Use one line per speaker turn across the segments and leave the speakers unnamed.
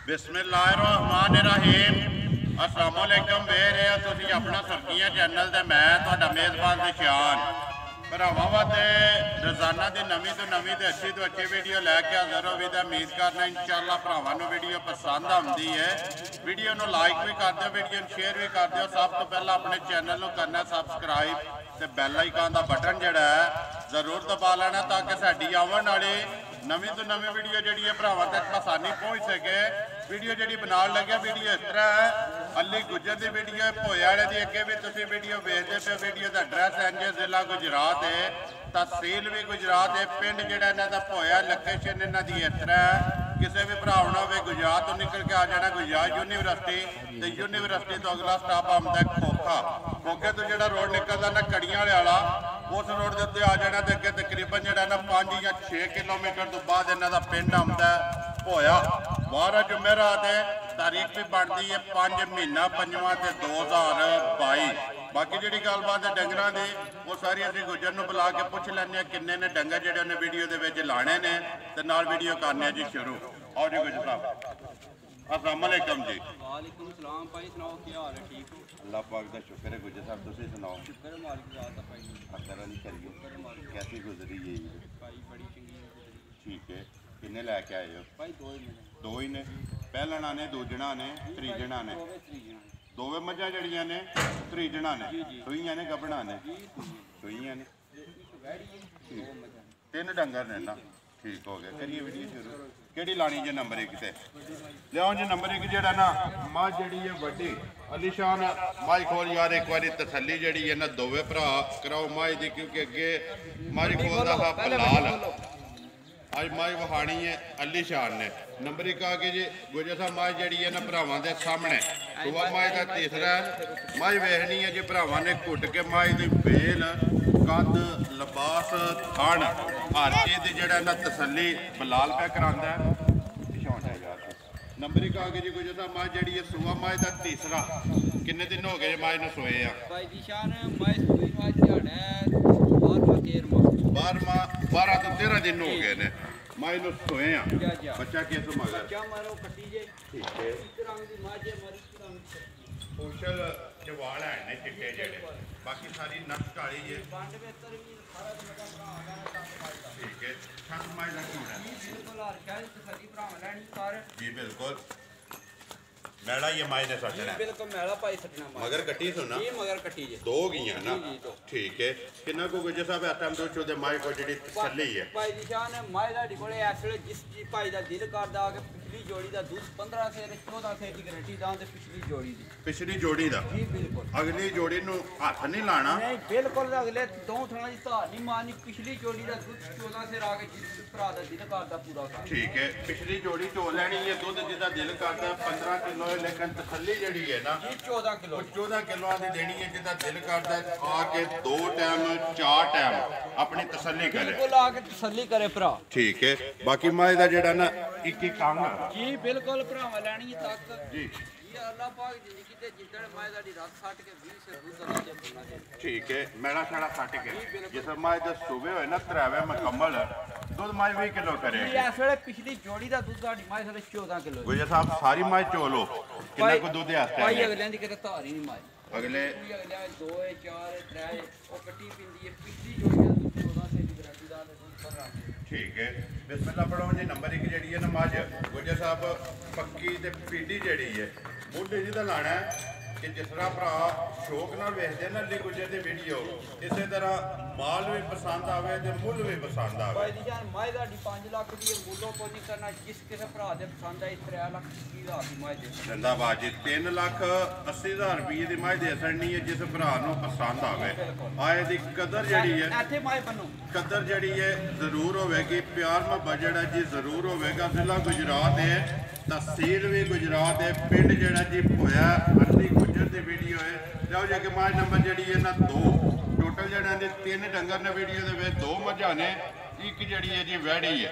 बिस्मिल्लाहिर्रहमानिर्रहीम अस्सलामुअलैकुम वेर है तुसी अपना सरकिया चैनल ते मैं तुहाडा मेज़बान निशान भरावां वास्ते रोज़ाना की नवीं तो नवीं ते अच्छी तो अच्छी वीडियो लैके हाज़र हो भी उम्मीद करना इंशाअल्लाह भरावां नूं वीडियो पसंद आउंदी है। वीडियो नूं लाइक भी कर दिओ, वीडियो नूं शेयर भी कर दिओ। सब तो पहला अपने चैनल नूं करना सबसक्राइब ते बैल आइकन का बटन जिहड़ा है जरूर दबा लेना ताकि साडी आवन वाली नवीं तो नवीं वीडियो जी है भरावां तक आसानी पहुँच सके। वीडियो जी बना लगे वीडियो इस तरह है अली गुजर की वीडियो भोए वाले की अगे भी तुम वीडियो वेखते पे। वीडियो का एड्रैस इंज जिला गुजरात है, तहसील भी गुजरात है, पिंड जो इन्हों भोया लोकेशन इन्हों की इस तरह है। किसी भी भरा हो गुजरात तो निकल के आ जाना गुजरात यूनीवर्सिटी तो यूनीवर्सिटी तो अगला स्टाप आंदा है खोखा। खोखे तो जो रोड निकलता ना कड़ियां वाला उस रोड के उत्ते आ जाना तो अगे तकरीबन जो ना 5 या 6 किलोमीटर तो बाद इन्हों का पिंड आंदा है भोया। 12 जुमेरात है, तारीख भी बनती है 5 महीना 5वां 2022। बाकी जी गलबात है डंगर की वो सारी अभी गुजर में बुला के पुछ लें किन्ने ने डंगर जो उन्हें वीडियो के लाने ने तो नाल वीडियो करने जी शुरू। आओ जी गुजर साहब अस्सलाम वालेकुम जी।
वालेकुम सलाम भाई, सुनाओ क्या हाल है? ठीक हो?
अल्लाह पाक का शुक्र है। गुजर साहब तुम सुनाओ।
शुक्र है मालिक ज़ात दा भाई।
अतर नहीं करिए कैसी गुजरी ये ईद?
भाई बड़ी चंगी गुजरी।
ठीक है, किन्ने लैके आए हो?
भाई दो ही मिले।
दो ही ने, पहलना ने, दूजना ने, त्रीजना ने, दोवे मझा जड़ियां ने, त्रीजना ने, सुइयां ने, गबड़ा ने, सुइयां ने, 3 डंगर ने ना। ठीक हो गया, करिए वीडियो शुरू। केड़ी लानी जे नंबर 1 से लियाओ जी। नंबर 1 जेड़ा ना मझ जड़ी है वड्डी अलीशान मझ खोल यार एक बारी तसल्ली जड़ी है ना दोवे भरा कराओ मझ दी क्योंकि अगे मझ खोलदा हा बलाल अज मझ वहानी है अलीशान ने। नंबर 1 आ गई जी गुजर साहब मझ जड़ी है ना भरावां दे सामने सुबह मझ का तीसरा मझ वेखनी है जी भरावां ने घुट के मझ दी बेल कद लिबास थण हर चीज़ की जड़ा ना तसल्ली बलाल पे करांदा है। नंबर 1 आ गई जी गुजर साहब मझ जड़ी है सुबह मझ का तीसरा किन्ने दिन हो गए मझ नूं सोए आ?
भाई जी शान मझ सुई मझ झाड़ा है
12 तो 13 दिन हो गए ने मझ नूं सोए आ। बच्चा किस मगर
क्या मारो कटी जे।
ठीक है,
इस रंग दी मझ है मरी इस रंग
सोशल जवाल है ने चिट्टे जेड़े बाकी सारी नक्श काली है।
बंड बेहतर भी सारा मजा भरा आना है।
ठीक है, छत मझ का क्यों है?
बिल्कुल हर शायद तसल्ली भरा लेनी कर
जी बिल्कुल मैला ये मझ ने सटना
बिल्कुल मैला पाई सटना
मगर कट्टी सुना
ये मगर कटी जे
2 गई ना। ठीक है, किन्ना को गुजर साहब इस टाइम दो चौदह मझ को जी तसल्ली है?
भाई जी शान मझ दा कोले इस वे जिस जी भाई दा दिल करदा कि पिछली जोड़ी दा दूध 15 से 14 से की गारंटी दां ते पिछली जोड़ी दा
जी
बिल्कुल
अगली जोड़ी नूं हथ नहीं लाना
नहीं बिल्कुल अगले दो थणा दी धार नहीं मारनी। पिछली जोड़ी दा दूध 14 से आ के जिस भरा दा दिल करदा पूरा कर।
ठीक है, पिछली जोड़ी चो लेनी है दूध जिदा दिल करदा 15 किलो है लेकिन तसल्ली जड़ी है ना
14 किलो
14 किलो की देनी है जिदा दिल करदा आके 2 टाइम 4 टाइम अपनी तसल्ली करे
बिल्कुल आके तसल्ली करे भरा।
ठीक है, बाकी मझ दा जेड़ा ना एक एक अंग
जी बिल्कुल भरावा लेनी तक
जी
ये अल्लाह पाक जिंदगी ते जिद्दड़ मझ दा दी रात सट के 20 से दूध दा दे बोलना चाहिए।
ठीक है, मैला छाड़ा सट के जिस मझ दे सुबह होए ना त्रैवे मुकम्मल दूध मझ 20 किलो करे।
इस वेले पिछली जोड़ी दा दूध साडी मझ साडे 14 किलो।
गुजर साहब सारी मझ चोलो कितना को दूध है
भाई अगले दी किते धार ही नहीं मझ
अगले
2 4 3 ओ कट्टी पिंदी है पिछली जोड़ी दा दूध 14 से की गारंटी दा दूध पर रख।
ठीक है, बिस्मिल्लाह पढ़ो जी। नंबर 1 जी है ना मझ गुजर साहब पक्की ते पीढ़ी जी है बुढ़े जी का लाना है कि जिस तरह भरा शौक नाल वेखदे ना अली गुजर की वीडियो इस तरह माल भी पसंद आवे ते मुल भी पसंद आवे।
भाई जी जान मझ दा 5 लाख दी मुल्लों को नहीं करना जिस किसे भरा दे पसंद आई 3 लाख 20 हज़ार दी मझ दे
जिंदाबाद जी 3,80,000 रुपये की मझ दे सकनी है जिस भरा नूं पसंद आवे। आए दी कदर जड़ी है
इत्थे मझ बनो
कदर जड़ी है जरूर होगी प्यार मोहब्बत जड़ा जी जरूर होगा। जिला गुजरात है, तहसील भी गुजरात है, पिंड जड़ा जी भोया अली गुजर की वीडियो है। जाओ जी कि मझ नंबर जी है ना 2 टोटल जड़ा ने 3 डंगर ने वीडियो के 2 मझा ने एक जड़ी है जी वैड़ी है।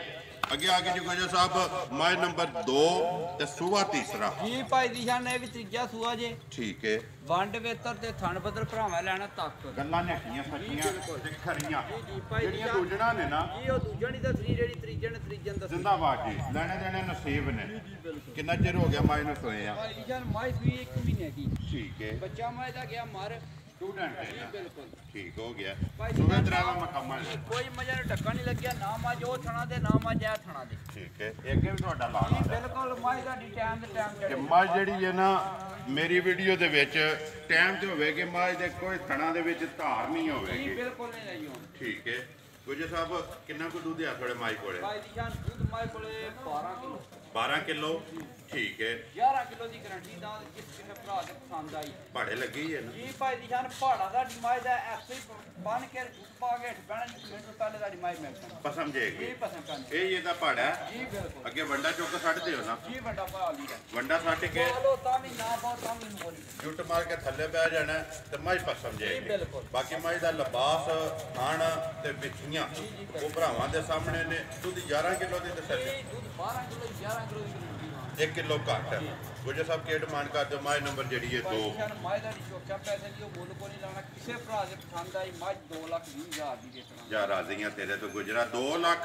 ਅੱਗੇ ਆ ਕੇ ਜੀ ਗੋਜਾ ਸਾਹਿਬ ਮਾਈ ਨੰਬਰ 2 ਤੇ ਸੂਆ ਤੀਸਰਾ
ਜੀ ਭਾਈ ਦੀ ਸ਼ਾਨ ਇਹ ਵੀ ਤੀਜਾ ਸੂਆ ਜੇ
ਠੀਕ ਹੈ
ਵੰਡ ਵੇਤਰ ਤੇ ਥਣ ਬਦਰ ਭਰਾਵਾਂ ਲੈਣਾ ਤੱਕ
ਗੱਲਾਂ ਨੇਕੀਆਂ ਸੱਚੀਆਂ ਤੇ ਖਰੀਆਂ
ਜੀ ਭਾਈ
ਜਿਹੜੀਆਂ ਦੂਜਣਾ ਨੇ ਨਾ
ਜੀ ਉਹ ਦੂਜਣੀ ਦੱਸਣੀ ਜਿਹੜੀ ਤੀਜਣ ਦੱਸਣੀ
ਜ਼ਿੰਦਾਬਾਦ ਜੀ ਲੈਣੇ ਦੇਣੇ ਨਸੀਬ ਨੇ ਕਿੰਨਾ ਚਿਰ ਹੋ ਗਿਆ ਮਾਈ ਨੂੰ ਸੋਏ ਆ
ਭਾਈ ਦੀ ਸ਼ਾਨ ਮਾਈ ਸੂਈ 1 ਮਹੀਨੇ ਦੀ
ਠੀਕ ਹੈ
ਬੱਚਾ ਮਾਈ ਦਾ ਗਿਆ ਮਰ
ਸਟੂਡੈਂਟ ਹੈ
ਜੀ
ਨਾ?
ਬਿਲਕੁਲ
ਠੀਕ ਹੋ ਗਿਆ
ਭਾਈ
ਸੁਬਹ ਦਰਾਵਾ ਮਕਮਲ ਹੈ।
ਕੋਈ ਮਜ਼ਾ ਨੂੰ ਢੱਕਾ ਨਹੀਂ ਲੱਗਿਆ ਨਾ ਮੱਝ ਉਹ ਥਣਾ ਦੇ ਨਾ ਮੱਝ ਆ ਥਣਾ ਦੇ
ਠੀਕ ਹੈ ਇਹ ਅੱਗੇ ਵੀ ਤੁਹਾਡਾ ਲਾਣਾ
ਜੀ ਬਿਲਕੁਲ ਮਾਈ ਦਾ ਟਾਈਮ ਤੇ ਟਾਈਮ
ਕਿ
ਚੜੇ
ਮਾਝ ਜਿਹੜੀ ਹੈ ਨਾ ਮੇਰੀ ਵੀਡੀਓ ਦੇ ਵਿੱਚ ਟਾਈਮ ਤੇ ਹੋਵੇ ਕਿ ਮਾਝ ਦੇ ਕੋਈ ਥਣਾ ਦੇ ਵਿੱਚ ਧਾਰ ਨਹੀਂ
ਜੀ
ਹੋਵੇਗੀ
ਬਿਲਕੁਲ ਨਹੀਂ ਰਹੀ ਹੁਣ
ਠੀਕ ਹੈ ਗੁਜਰ ਸਾਹਿਬ ਕਿੰਨਾ ਕੁ ਦੁੱਧ ਆ ਤੁਹਾਡੇ ਮਾਈ ਕੋਲੇ
ਭਾਈ ਦੀ ਸ਼ਾਨ ਦੁੱਧ ਮਾਈ ਕੋਲੇ 12 ਕਿਲੋ
12 ਕਿਲੋ ਠੀਕ ਹੈ
11 ਕਿਲੋ ਦੀ ਗਰੰਟੀ ਦਾ ਜਿਸ ਕਿਸੇ ਭਰਾ ਦੇ ਪਸੰਦ ਆਈ
ਭਾੜੇ ਲੱਗੀ ਹੈ ਨਾ
ਜੀ ਭਾਈ ਦੀ ਸ਼ਾਨ ਪਹਾੜਾ ਦਾ ਡਿਮਾਈ ਦਾ ਐਸੇ ਹੀ ਬਨ ਕੇ ਦੁੱਧ ਪਾ ਕੇ ਹਟਣਾ ਮਿੰਟ ਤੋਂ ਪਹਿਲੇ ਦਾ ਡਿਮਾਈ ਮਿਲਦਾ
ਪਸਮ ਜੇਗੀ
ਜੀ ਪਸੰਦ ਕਰਨ
ਇਹ ਇਹਦਾ ਭਾੜਾ ਹੈ।
ਜੀ ਬਿਲਕੁਲ
ਅੱਗੇ ਵੰਡਾ ਚੁੱਕ ਛੱਡ ਦਿਓ ਨਾ
ਜੀ ਵੱਡਾ ਭਰਾ ਲਈ ਦਾ
ਵੰਡਾ ਛੱਡ ਕੇ
ਬੋਲੋ ਤਾਂ ਵੀ ਨਾ ਬਹੁਤ ਤਾਂ ਵੀ ਬੋਲੀ
ਜੁੱਟ ਮਾਰ ਕੇ ਥੱਲੇ ਬਹਿ ਜਾਣਾ ਤੇ ਮਾਝ ਪਸਮ
ਜੀ
ਜੇਗੀ
ਬਿਲਕੁਲ
ਬਾਕੀ ਮਾਝ ਦਾ ਲਿਬਾਸ ਖਾਣ ਤੇ ਬਿੱਠੀਆਂ ਉਹ ਭਰਾਵਾਂ ਦੇ ਸਾਹਮਣੇ ਨੇ ਦੁੱਧ 11 ਕਿਲੋ ਦੀ ਤਸੱਲੀ
ਜੀ ਦੁੱਧ 12 ਕਿਲੋ 11 ਕਿਲੋ ਦੀ ਗਰੰਟੀ ਨਾਲ
1 ਕਿਲੋ ਘੱਟ ਹੈ ਗੁਜਰ ਸਾਹਿਬ ਕੀ ਡਿਮਾਂਡ ਕਰਦੇ ਹੋ ਮਾਝ ਨੰਬਰ ਜਿਹੜੀ ਹੈ 2
ਭਾਈ ਸ਼ਾਨ ਮਾਈ ਦਾ ਚੋਕਾ ਪੈਸੇ ਦੀ ਉਹ ਮੁੱਲ ਕੋ ਨਹੀਂ ਲਾਉਣਾ ਕਿਸੇ ਭਰਾ ਦੇ ਪਸੰਦ ਆਈ ਮੱਝ 2,20,000 ਦੀ ਵੇਚਣਾ
ਜਾਂ ਰਾਜ਼ੀਆਂ ਤੇਰੇ ਤੋਂ ਗੁਜਰਾ 2 ਲੱਖ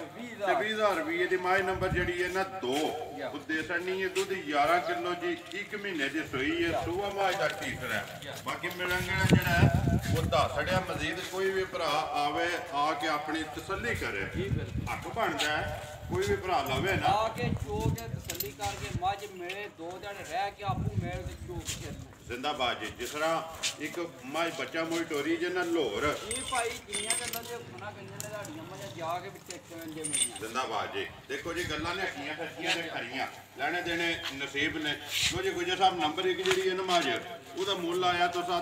ਤੇ 20,000 ਰੁਪਏ ਦੀ ਮਾਝ ਨੰਬਰ ਜਿਹੜੀ ਹੈ ਨਾ 2 ਉਹ ਦੇਸਣੀ ਹੈ ਦੁੱਧ 11 ਕਿਲੋ ਜੀ 1 ਮਹੀਨੇ ਦੀ ਸੂਈ ਹੈ ਸੂਆ ਮਾਝ ਦਾ ਟੀਸਰ ਹੈ ਬਾਕੀ ਮਿਲਣਗੇ ਜਿਹੜਾ ਹੈ ਉਹ ਦੱਸੜਿਆ ਮਜ਼ੀਦ ਕੋਈ ਵੀ ਭਰਾ ਆਵੇ ਆ ਕੇ ਆਪਣੀ ਤਸੱਲੀ ਕਰੇ
ਜੀ ਬਿਲਕੁਲ
ਹੱਕ ਬਣਦਾ ਹੈ ਕੋਈ ਵੀ ਭਰਾ ਲਵੇ ਨਾ
ਆ ਕੇ ਚੋ ਕੇ ਤਸੱਲੀ ਕਰਕੇ ਮੱਝ ਮਿਲੇ 2 ਦਿਨ ਰਹਿ ਕੇ ਆਪੂ ਮੇਲ ਤੇ ਚੋ ਕੇ ਫਿਰਨਾ
ਜ਼ਿੰਦਾਬਾਦ ਜੀ ਜਿਸ ਤਰ੍ਹਾਂ ਇੱਕ ਮਾਝ ਬੱਚਾ ਮੋਈ ਟੋਰੀ ਜੇ ਨਾ ਲਾਹੌਰ
ਇਹ ਭਾਈ ਦੁਨੀਆ ਦੇ ਅੰਦਰ ਜੇ ਮਨਾ ਕੰਨੇ ਨੇ ਦਾੜੀਆਂ ਮਜਾ ਜਾ ਕੇ ਵਿੱਚ ਇੱਕ ਜੇ ਮਿਲੀਆਂ
ਜ਼ਿੰਦਾਬਾਦ ਜੀ ਦੇਖੋ ਜੀ ਗੱਲਾਂ ਨੇ ਹੱਕੀਆਂ ਸੱਚੀਆਂ ਤੇ ਖਰੀਆਂ ਲੈਣੇ ਦੇਣੇ ਨਸੀਬ ਨੇ ਲੋ ਜੀ ਗੁਜਰ ਸਾਹਿਬ ਨੰਬਰ 1 ਜਿਹੜੀ ਹੈ ਨਮਾਜ਼ ਉਹਦਾ ਮੁੱਲ ਆਇਆ ਤੁਸੀਂ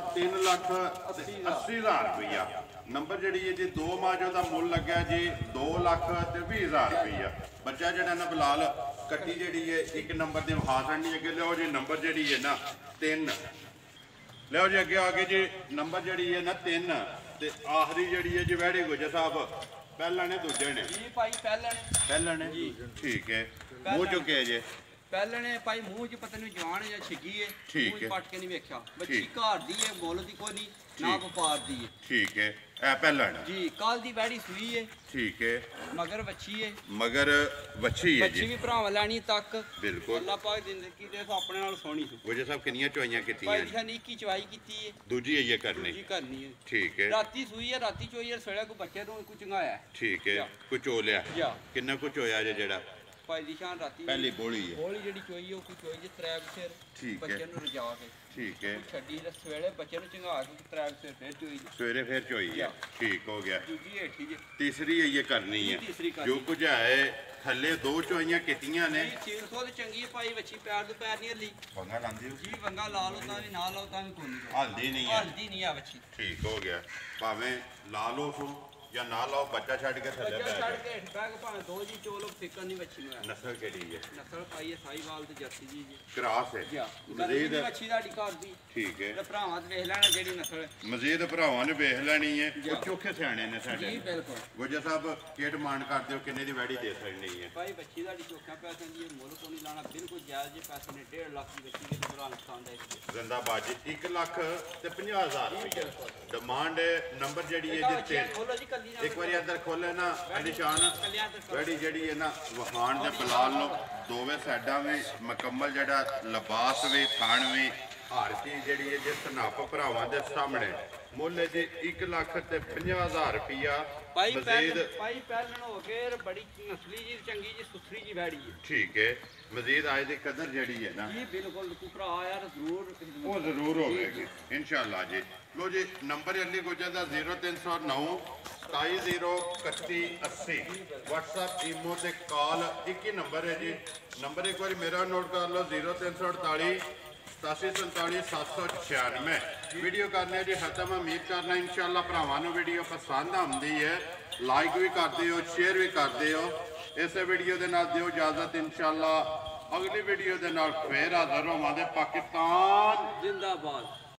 3,80,000 ਰੁਪਇਆ ਨੰਬਰ ਜਿਹੜੀ ਹੈ ਜੀ 2 ਮਾਝ ਉਹਦਾ ਮੁੱਲ ਲੱਗਿਆ ਜੀ 2,20,000 ਰੁਪਇਆ ਬੱਚਾ ਜਿਹੜਾ ਨਾ ਬਲਾਲ ਕੱਟੀ ਜਿਹੜੀ ਹੈ ਇੱਕ ਨੰਬਰ ਦੇ ਹਾਸਣ ਨਹੀਂ ਅੱਗੇ ਲਿਓ ਜੀ ਨੰਬਰ ਜਿਹੜੀ ਹੈ ਨਾ 3 ਲਿਓ ਜੀ ਅੱਗੇ ਆ ਕੇ ਜੀ ਨੰਬਰ ਜਿਹੜੀ ਹੈ ਨਾ 3 ਤੇ ਆਖਰੀ ਜਿਹੜੀ ਹੈ ਜੀ ਵੈੜੀ ਗੁਜਰ ਸਾਹਿਬ ਪਹਿਲਾਂ ਨੇ ਦੂਜੇ ਨੇ
ਜੀ ਭਾਈ
ਪਹਿਲਾਂ ਨੇ
ਜੀ।
ਠੀਕ ਹੈ ਮੂੰਹ ਚੁੱਕੇ ਜੇ
ਪਹਿਲੇ ਨੇ ਭਾਈ ਮੂੰਹ 'ਚ ਪਤਾ ਨਹੀਂ ਜਵਾਨ ਜਾਂ ਛਿੱਗੀ ਏ
ਠੀਕ
ਮੂੰਹ 'ਚ
ਹੈ।
ਪੱਟ ਕੇ ਨਹੀਂ ਵੇਖਿਆ ਬੱਚੀ
ਠੀਕ।
ਘਰ ਦੀ ਏ ਮੁੱਲ ਦੀ ਕੋਈ ਨਹੀਂ ਨਾ
ਠੀਕ।
ਵਪਾਰ ਦੀ ਏ
ਠੀਕ ਹੈ ਇਹ ਪਹਿਲਾਂ ਨੇ
ਜੀ ਕੱਲ ਦੀ ਵੈੜੀ ਸੂਈ ਏ
ਠੀਕ ਹੈ
ਮਗਰ ਵੱਛੀ ਏ
ਮਗਰ ਵੱਛੀ ਹੈ
ਬੱਚੀ
ਜੀ
ਵੀ ਭਰਾਵਾਂ ਲੈਣੀ ਤੱਕ
ਬਿਲਕੁਲ
ਅੱਲਾ ਪਾਕ ਜ਼ਿੰਦਗੀ ਦੇ ਆਪਣੇ ਨਾਲ ਸੋਹਣੀ ਸੀ
ਗੁਜਰ ਸਾਹਿਬ ਕਿੰਨੀਆਂ ਚੋਈਆਂ ਕੀਤੀਆਂ
ਭਾਈ
ਜੀ?
ਜੀ ਨੇ ਕੀ ਚਵਾਈ ਕੀਤੀ ਏ
ਦੂਜੀ ਹੈ ਇਹ ਕਰਨੀ
ਜੀ ਕਰਨੀ ਏ
ਠੀਕ ਹੈ
ਰਾਤੀ ਸੂਈ ਏ ਰਾਤੀ ਚੋਈ ਏ ਸੜਿਆ ਕੋ ਬੱਚੇ ਨੂੰ ਕੁ ਚੰਗਾਇਆ
ਠੀਕ ਹੈ
ਜਾ।
ਕੁਝ ਹੋ ਲਿਆ
ਜਾ
ਕਿੰਨਾ ਕੁਝ ਹੋਇਆ ਜੇ ਜਿਹੜਾ
ਭਾਈ ਦੀ ਸ਼ਾਨ ਰਾਤੀ
ਪਹਿਲੀ ਬੋਲੀ ਹੈ
ਬੋਲੀ ਜਿਹੜੀ ਚੋਈ ਏ ਉਹ ਕੋਈ ਚੋਈ ਜੇ ਤਰੈਬ ਸਿਰ
ਠੀਕ ਹੈ।
ਬੱਚੇ ਨੂੰ ਰਜਾ ਕੇ
ਠੀਕ ਹੈ
ਛੱਡੀ ਦੇ ਸਵੇਲੇ ਬੱਚੇ ਨੂੰ ਚੰਗਾ ਕੇ ਤਰੈਬ ਸਿਰ ਫਿਰ ਚੋਈ ਦੀ।
ਸਵੇਰੇ ਫਿਰ ਚੋਈ ਹੈ
ਜਾ।
ਠੀਕ ਹੋ ਗਿਆ
ਦੂਜੀ ਹੇਠੀ ਜੇ
ਤੀਸਰੀ ਹੈ ਇਹ ਕਰਨੀ ਹੈ
ਤੀਸਰੀ ਕਰਨੀ।
ਜੋ ਕੁਝ ਹੈ ਥੱਲੇ 2 ਚੋਈਆਂ ਕੀਤੀਆਂ ਨੇ
ਜੀ 300 ਦੀ ਚੰਗੀ ਹੈ ਭਾਈ ਵੱਛੀ ਪੈਰ ਤੋਂ ਪੈਰ ਨਹੀਂ ਹੱਲੀ
ਪੰਗਾ ਲਾਂਦੇ ਹੋ
ਜੀ ਵੰਗਾ ਲਾ ਲਓ ਤਾਂ ਵੀ ਨਾ ਲਾਓ ਤਾਂ ਵੀ ਕੋਈ ਨਹੀਂ
ਹਲਦੀ ਨਹੀਂ ਹੈ
ਹਲਦੀ ਨਹੀਂ ਆ ਵੱਛੀ
ਠੀਕ ਹੋ ਗਿਆ ਭਾਵੇਂ ਲਾ ਲਓ ਸੋ ਜਾਂ ਨਾ ਲਾਓ ਬੱਚਾ ਛੱਡ ਕੇ ਥੱਲੇ
ਬੱਚਾ
ਬੈ
ਛੱਡ
ਜਾ
ਕੇ ਹੇਠ ਪੈ ਕੇ ਭਾਵੇਂ ਦੋ ਜੀ ਚੋਲੋ ਫਿਕਰ ਨਹੀਂ ਵੱਛੀ ਨੂੰ ਆ
ਨਸਲ ਕਿਹੜੀ ਹੈ
ਨਸਲ ਪਾਈ ਹੈ ਸਾਈਵਾਲ ਤੇ ਜਰਸੀ ਜੀ ਜੀ
ਕ੍ਰਾਸ ਹੈ
ਜਾ
ਮਜ਼ੀਦ
ਵੱਛੀ ਤੁਹਾਡੀ ਘਰ ਦੀ
ਠੀਕ ਹੈ
ਤੇ ਭਰਾਵਾਂ ਤੇ ਵੇਖ ਲੈਣਾ ਜਿਹੜੀ ਨਸਲ ਹੈ
ਮਜ਼ੀਦ ਭਰਾਵਾਂ ਨੇ ਵੇਖ ਲੈਣੀ ਹੈ
ਜਾ।
ਉਹ ਚੋਖੇ ਸਿਆਣੇ ਨੇ
ਜੀ
ਸਾਡੇ
ਬਿਲਕੁਲ
ਗੁਜਰ ਸਾਹਿਬ ਕੀ ਡਿਮਾਂਡ ਕਰਦੇ ਹੋ ਕਿੰਨੇ ਦੀ ਵੈੜੀ ਦੇ ਸਕਣੀ ਹੈ
ਭਾਈ ਵੱਛੀ ਤੁਹਾਡੀ ਚੋਖਾ ਪੈਸੇ ਦੀ ਇਹ ਮੁੱਲ ਕੋਈ ਨਹੀਂ ਲਾਣਾ ਬਿਲਕੁਲ ਜਾਇਜ਼ ਜੇ ਪੈਸੇ ਨੇ 1.5 ਲੱਖ ਦੀ ਵੱਛੀ ਕਿਸੇ ਭਰਾ ਨੁਕਸਾਨ ਦਾ ਇਸ
ਜ਼ਿੰਦਾਬਾਦ ਜੀ 1 ਲੱਖ ਤੇ 50,000 ਰੁਪਏ ਡਿਮਾਂਡ ਨੰਬਰ ਜਿਹੜੀ ਹੈ
ਵੱਛੀ
ਜਿੱਤੇ
ਖੋਲੋ ਜੀ ਕੱਲੀ ਨਾ
ਇੱਕ ਵਾਰੀ ਅੰਦਰ ਖੋਲੇ ਨਾ ਨਿਸ਼ਾਨ
ਕੱਲਿਆਂ ਤੇ
ਵੈੜੀ ਜਿਹੜੀ ਹੈ ਨਾ ਵਹਾਣ ਦੇ ਬਲਾਲ ਨੂੰ ਦੋਵੇਂ ਸਾਈਡਾਂ ਵਿੱਚ ਮੁਕੰਮਲ ਜਿਹੜਾ ਲਿਬਾਸ ਵੀ ਥਾਣ ਵੀ ਹਰ ਚੀਜ਼ ਜਿਹੜੀ ਹੈ ਜਿਸ ਨਾਪ ਭਰਾਵਾਂ ਦੇ ਸਾਹਮਣੇ ਮੁੱਲ ਹੈ ਜੀ 1 ਲੱਖ ਤੇ 50,000 ਰੁਪਇਆ
ਭਾਈ
ਮਜ਼ੀਦ
ਭਾਈ ਪਹਿਲਣ ਹੋ ਕੇ ਬੜੀ ਨਸਲੀ ਜੀ ਚੰਗੀ ਜੀ ਸੁਥਰੀ ਜੀ ਵੈੜੀ ਹੈ
ਠੀਕ ਹੈ ਮਜ਼ੀਦ ਅੱਜ ਦੀ ਕਦਰ ਜਿਹੜੀ ਹੈ ਨਾ
ਜੀ ਬਿਲਕੁਲ ਤੂੰ ਭਰਾ ਯਾਰ ਜ਼ਰੂਰ
ਉਹ ਜ਼ਰੂਰ ਹੋਵੇਗੀ ਇਨਸ਼ਾਅੱਲਾ ਜੀ ਲੋ ਜੀ ਨੰਬਰ ਅਲੀ ਗੁਜਰ ਦਾ 0309 270180 WhatsApp ਈਮੋ ਤੇ ਕਾਲ ਇੱਕ ਹੀ ਨੰਬਰ ਹੈ ਜੀ ਨੰਬਰ ਇੱਕ ਵਾਰੀ ਮੇਰਾ ਨੋਟ ਕਰ ਲਓ 0348 8747 796 ਵੀਡੀਓ ਕਰਨੇ ਜੀ ਖਤਮ ਉਮੀਦ ਕਰਨਾ ਇਨਸ਼ਾਅੱਲਾ ਭਰਾਵਾਂ ਨੂੰ ਵੀਡੀਓ ਪਸੰਦ ਆਉਂਦੀ ਹੈ ਲਾਈਕ ਵੀ ਕਰਦੇ ਹੋ ਸ਼ੇਅਰ ਵੀ ਕਰਦੇ ਹੋ ਇਸੇ ਵੀਡੀਓ ਦੇ ਨਾਲ ਦਿਓ ਇਜਾਜ਼ਤ ਇਨਸ਼ਾਅੱਲਾ ਅਗਲੀ ਵੀਡੀਓ ਦੇ ਨਾਲ ਫੇਰ ਹਾਜ਼ਰ ਹੋਵਾਂਗੇ ਪਾਕਿਸਤਾਨ
ਜ਼ਿੰਦਾਬਾਦ